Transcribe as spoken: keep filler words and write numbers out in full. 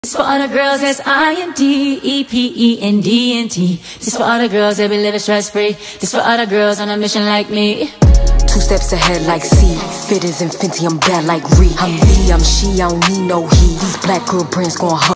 This for all the girls that's I N D E P E N D N T. This for all the girls that be living stress-free. This for all the girls on a mission like me. Two steps ahead like C. Fit as Infinity, I'm bad like Ree. I'm me, I'm she, I don't need no he. These black girl brands gon' hurt.